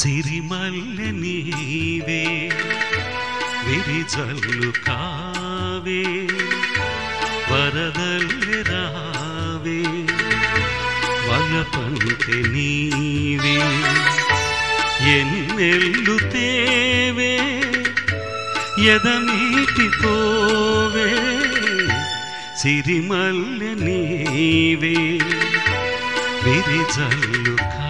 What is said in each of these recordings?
సిరిమల్లె నీవే విరిజల్లు కావే వరదల్లె రావే వలపంటే నీవే ఎన్నెల్లు తేవే ఎదమీటిపోవే సిరిమల్లె నీవే విరిజల్లు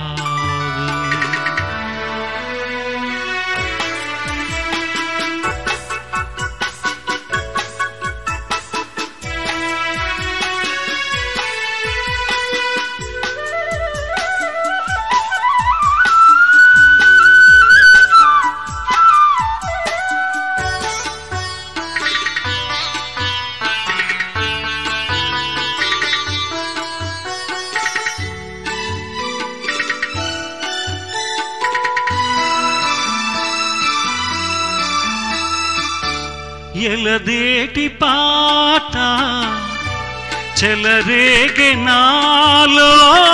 ఎలదేటి పాట చెలరేగి నాలో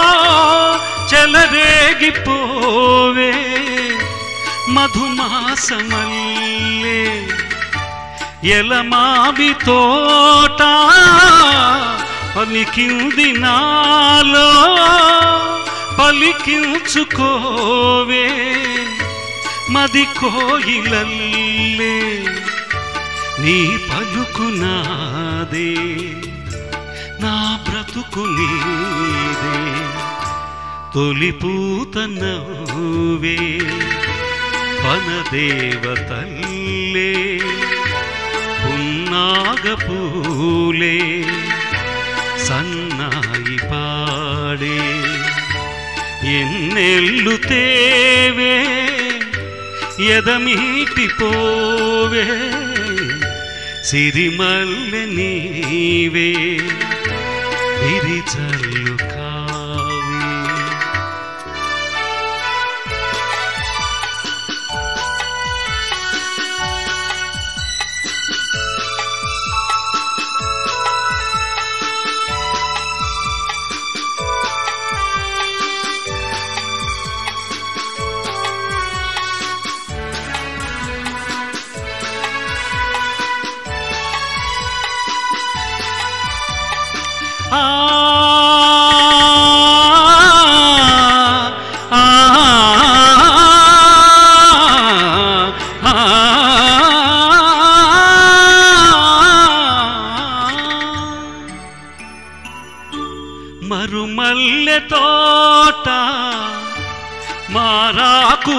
చెలరేగిపోవే మధుమాసమల్లే ఎలమావి తోట పలికింది నాలో పలికించుకోవే మది కోయిలల్లే నీ పలుకు నాదే నా బ్రతుకు నీదే తొలిపూత నవ్వే వనదేవతల్లే పున్నాగపూలే సన్నాయి పాడే ఎన్నెల్లు తేవే ఎదమీటిపోవే సిరిమల్లె నీవే విరిజల్లు కావే మరుమల్లె తోట మారాకు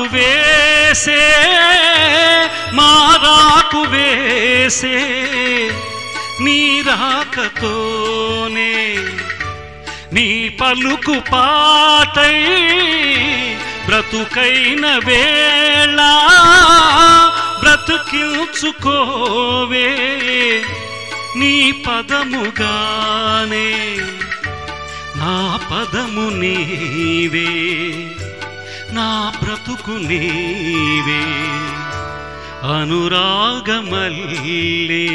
వేసే నీ రాకతోనే నీ పలుకు పాటై బ్రతుకైన వేళ బ్రతుకించుకోవే నీ పదముగానే నా పదము నీవే నా బ్రతుకు నీవే అనురాగమల్లే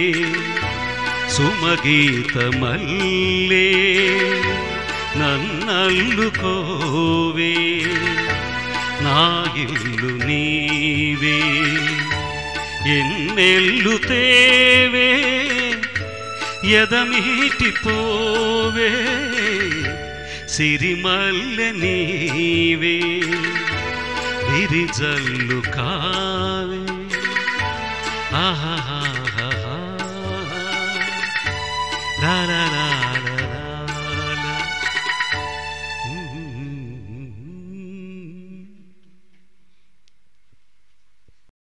సుమగీతమల్లే నన్నల్లుకోవే నా ఇల్లు నీవే ఎన్నెల్లు తేవే ఎదమీటిపోవే సిరిమల్లె నీవే విరిజల్లు కా